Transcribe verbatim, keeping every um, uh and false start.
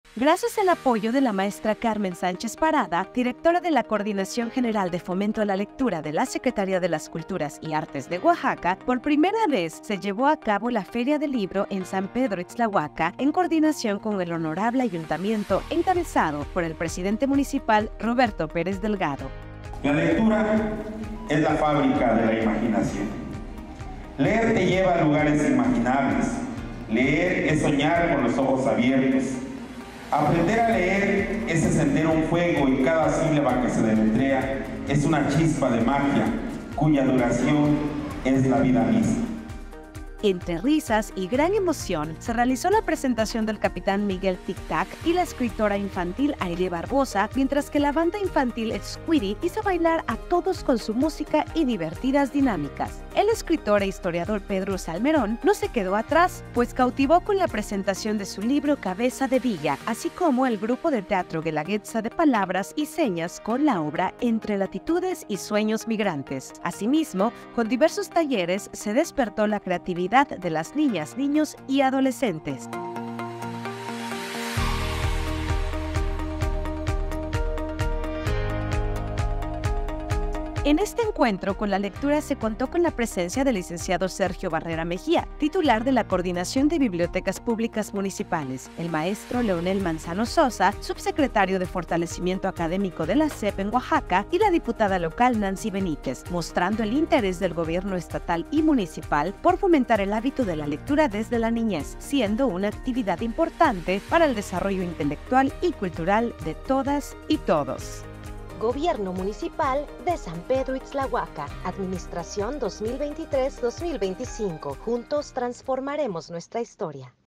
Gracias al apoyo de la maestra Carmen Sánchez Parada, directora de la Coordinación General de Fomento a la Lectura de la Secretaría de las Culturas y Artes de Oaxaca, por primera vez se llevó a cabo la Feria del Libro en San Pedro Ixtlahuaca, en coordinación con el honorable ayuntamiento encabezado por el presidente municipal Roberto Pérez Delgado. La lectura es la fábrica de la imaginación. Leer te lleva a lugares imaginables. Leer es soñar con los ojos abiertos. Aprender a leer es encender un fuego y cada sílaba que se deletrea es una chispa de magia cuya duración es la vida misma. Entre risas y gran emoción, se realizó la presentación del capitán Miguel Tic Tac y la escritora infantil Aire Barbosa, mientras que la banda infantil Squiddy hizo bailar a todos con su música y divertidas dinámicas. El escritor e historiador Pedro Salmerón no se quedó atrás, pues cautivó con la presentación de su libro Cabeza de Villa, así como el grupo de teatro Guelaguetza de Palabras y Señas con la obra Entre Latitudes y Sueños Migrantes. Asimismo, con diversos talleres se despertó la creatividad de las niñas, niños y adolescentes. En este encuentro con la lectura se contó con la presencia del licenciado Sergio Barrera Mejía, titular de la Coordinación de Bibliotecas Públicas Municipales, el maestro Leonel Manzano Sosa, subsecretario de Fortalecimiento Académico de la S E P en Oaxaca, y la diputada local Nancy Benítez, mostrando el interés del gobierno estatal y municipal por fomentar el hábito de la lectura desde la niñez, siendo una actividad importante para el desarrollo intelectual y cultural de todas y todos. Gobierno Municipal de San Pedro Ixtlahuaca, Administración dos mil veintitrés dos mil veinticinco. Juntos transformaremos nuestra historia.